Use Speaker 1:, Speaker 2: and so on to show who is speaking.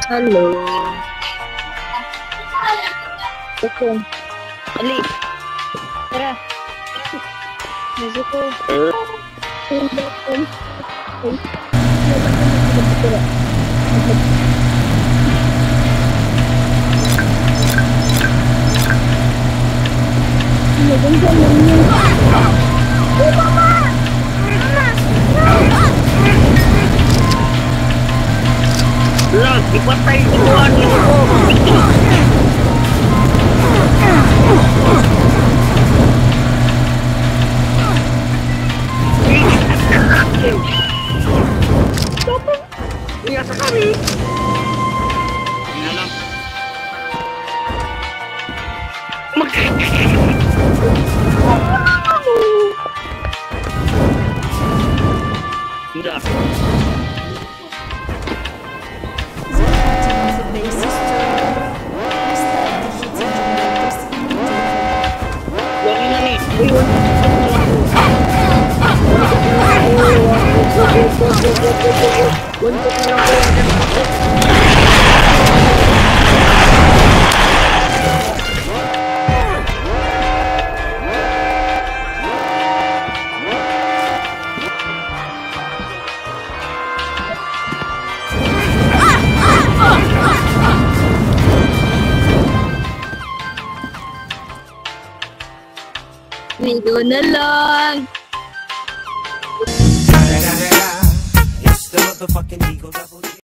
Speaker 1: Halo. Dukung. Ali. Tara. Masuk.
Speaker 2: Lah, dipatay semua ni. Iya sekali. Sudah.
Speaker 1: Minggu na lang.
Speaker 3: It's the motherfucking Eagle Double.